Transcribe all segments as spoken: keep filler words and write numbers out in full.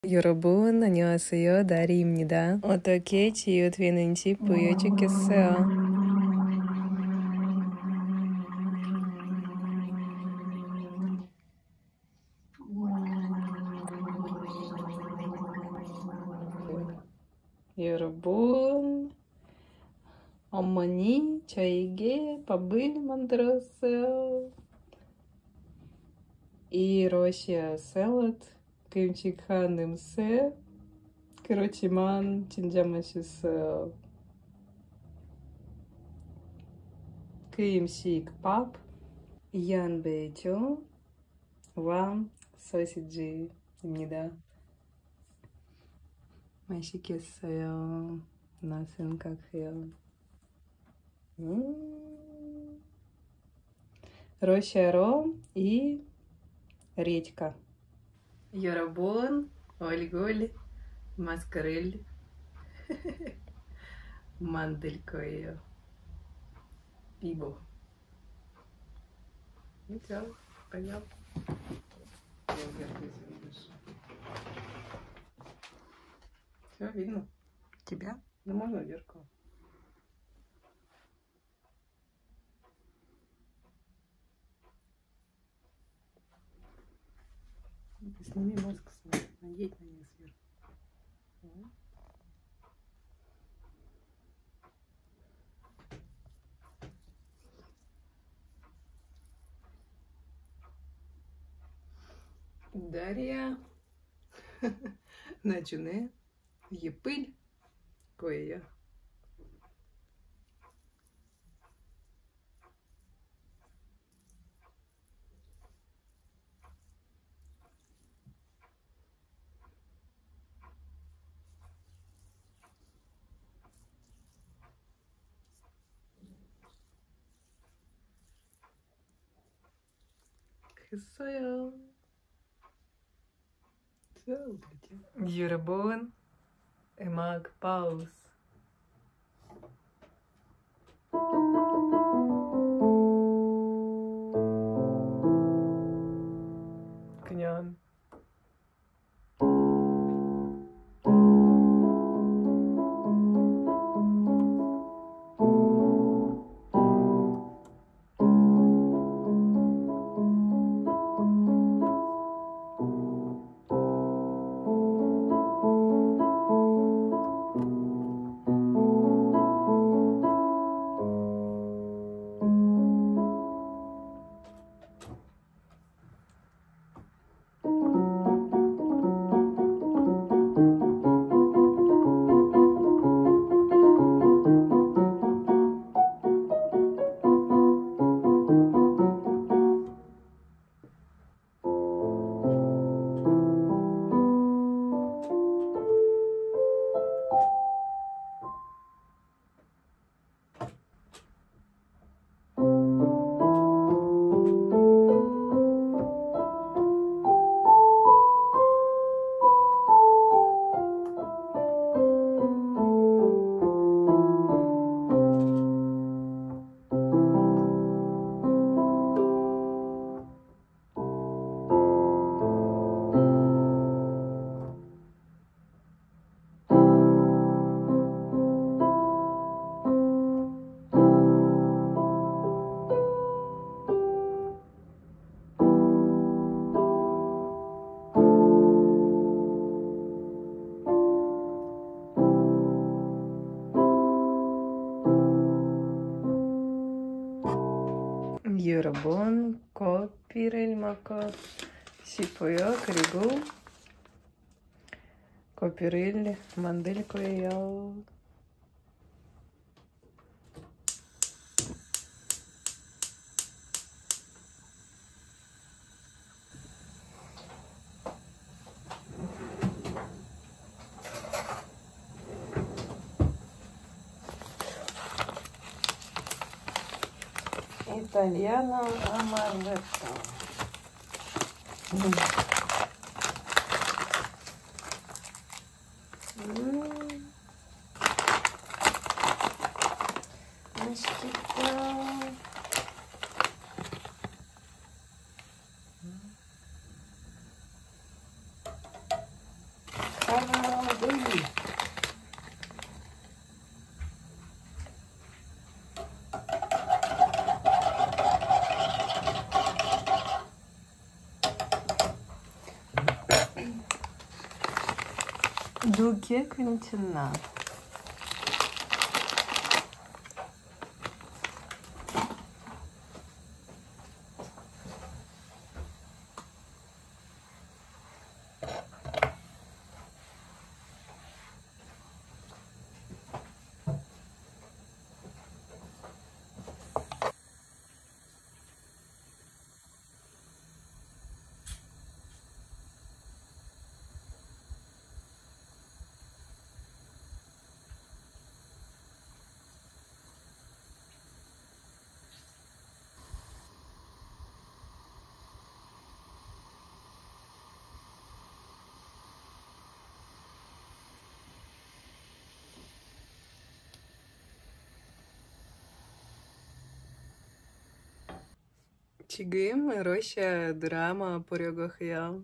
여러분, 안녕하세요. 다리입니다. 어떻게 치유되는지 보여주겠어요. 여러분, 어머니 저에게 밥을 만들었어요. 이 러시아 샐러드 끔찍한 냄새. 그렇지만 진짜 맛있어요. 그 음식 밥, 얀베이죠. 와, 소시지입니다. 맛있겠어요. 나 생각해요. 음. 러시아로 и редька. 여러분, 얼굴 마스크를 만들 거예요. 피부. Все, пойдем. Все видно? Тебя? Ну, можно зеркало. Сними маску свою, надеть на нее сверху. Дарья начине є пиль кое. 했어요. 여러분, 음악 파우스. 그냥 여러분, 커피를 먹고 싶어요. 그리고 커피를 만들 거예요. Italiano amaretto. 음. 음. 맛있겠다. 두개 괜찮나? 지금 러시아 드라마 보려고 해요.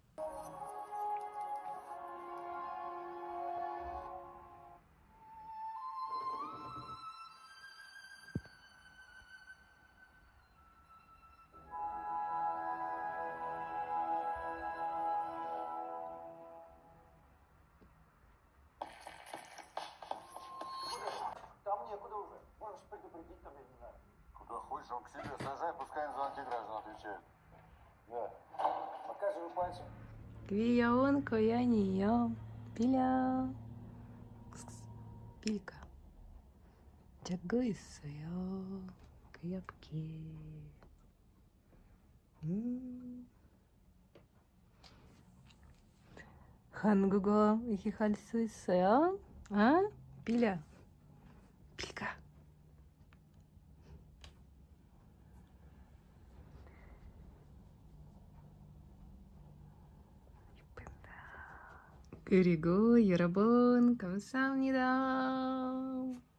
Там некуда уже. Можешь предупредить, там я не знаю. Куда хочешь, он к себе сажай, пускай за антиграждан отвечает. Да. Показывай пальцем. 귀여운 고양이요. 빌려. 빌까. 자고 있어요. 귀엽게. 음. 한국어 얘기할 수 있어요? 아? 빌려. 빌까. 그리고 여러분 감사합니다.